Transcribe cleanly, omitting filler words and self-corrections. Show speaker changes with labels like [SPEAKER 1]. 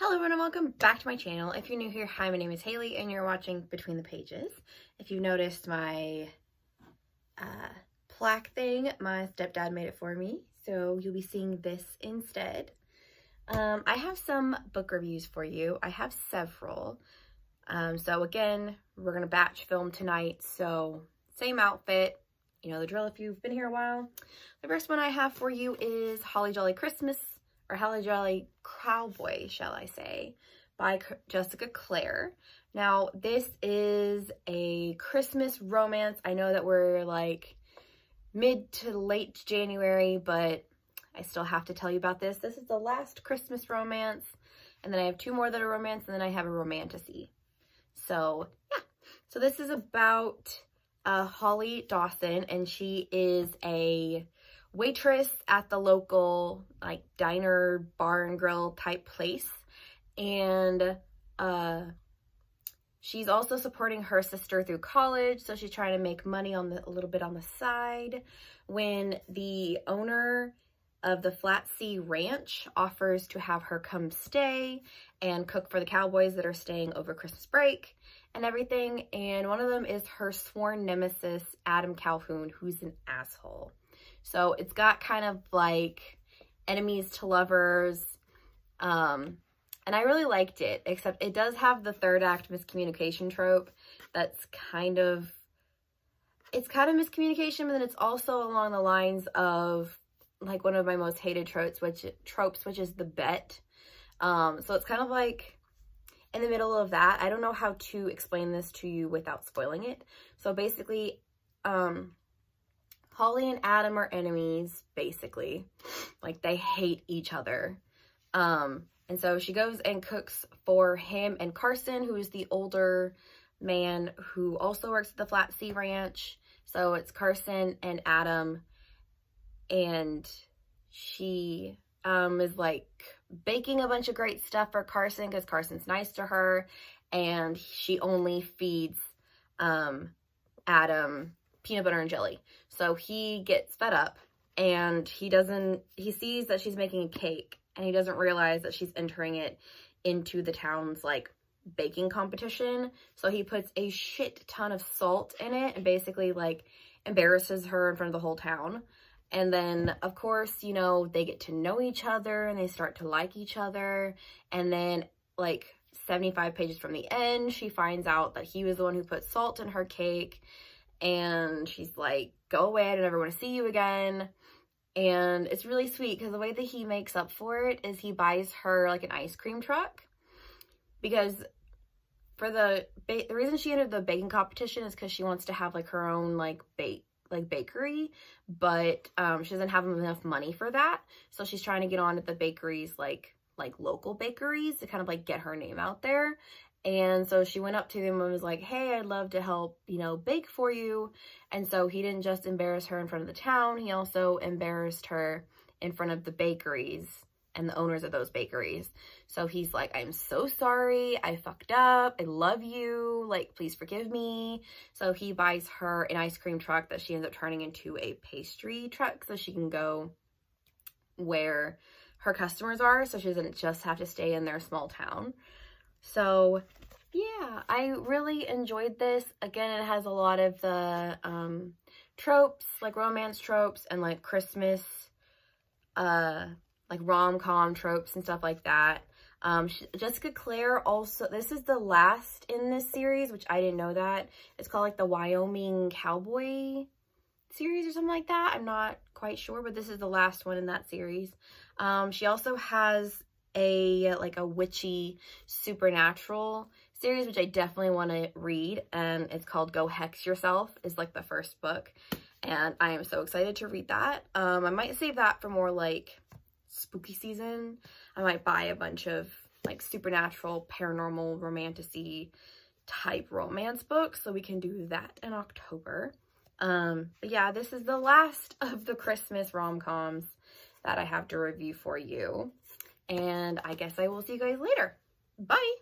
[SPEAKER 1] Hello everyone and welcome back to my channel. If you're new here, hi, my name is Haley and you're watching Between the Pages. If you've noticed my plaque thing, my stepdad made it for me, so you'll be seeing this instead. I have some book reviews for you. I have several. So again, we're going to batch film tonight, so same outfit. You know the drill if you've been here a while. The first one I have for you is Holly Jolly Christmas, or Holly Jolly Cowboy, shall I say, by Jessica Clare. Now, this is a Christmas romance. I know that we're like mid to late January, but I still have to tell you about this. This is the last Christmas romance, and then I have two more that are romance, and then I have a romantasy. So, yeah. So this is about Holly Dawson, and she is a waitress at the local like diner, bar and grill type place, and she's also supporting her sister through college, so she's trying to make money on a little bit on the side when the owner of the Flat Sea Ranch offers to have her come stay and cook for the Cowboys that are staying over Christmas break and everything. And one of them is her sworn nemesis, Adam Calhoun, who's an asshole. So it's got kind of like enemies to lovers, and I really liked it, except it does have the third act miscommunication trope that's it's kind of miscommunication, but then it's also along the lines of like one of my most hated tropes, which is the bet. So it's kind of like in the middle of that. I don't know how to explain this to you without spoiling it. So basically, Holly and Adam are enemies, basically. Like, they hate each other. And so she goes and cooks for him and Carson, who is the older man who also works at the Flat Sea Ranch. So it's Carson and Adam, and she is like baking a bunch of great stuff for Carson because Carson's nice to her, and she only feeds Adam peanut butter and jelly. So he gets fed up, and he sees that she's making a cake, and he doesn't realize that she's entering it into the town's like baking competition. So he puts a shit ton of salt in it and basically like embarrasses her in front of the whole town. And then of course, you know, they get to know each other and they start to like each other. And then like 75 pages from the end, she finds out that he was the one who put salt in her cake. And she's like, go away, I don't ever want to see you again. And it's really sweet because the way that he makes up for it is he buys her like an ice cream truck. Because for the reason she entered the baking competition is because she wants to have like her own like bakery, but she doesn't have enough money for that. So she's trying to get on at the bakeries, like local bakeries, to kind of like get her name out there. And so she went up to them and was like, hey, I'd love to help, you know, bake for you. And so he didn't just embarrass her in front of the town, he also embarrassed her in front of the bakeries and the owners of those bakeries. So he's like, I'm so sorry, I fucked up, I love you, like, please forgive me. So he buys her an ice cream truck that she ends up turning into a pastry truck so she can go where her customers are, so she doesn't just have to stay in their small town. So yeah, I really enjoyed this. Again, it has a lot of the tropes, like romance tropes and like Christmas, like rom-com tropes and stuff like that. Jessica Clare also, this is the last in this series, which I didn't know that. It's called like the Wyoming Cowboy series or something like that. I'm not quite sure, but this is the last one in that series. She also has a witchy supernatural series, which I definitely want to read, and it's called Go Hex Yourself, is like the first book, and I am so excited to read that. I might save that for more like spooky season. I might buy a bunch of like supernatural, paranormal, romantasy type romance books so we can do that in October. But yeah, this is the last of the Christmas rom-coms that I have to review for you. And I guess I will see you guys later. Bye!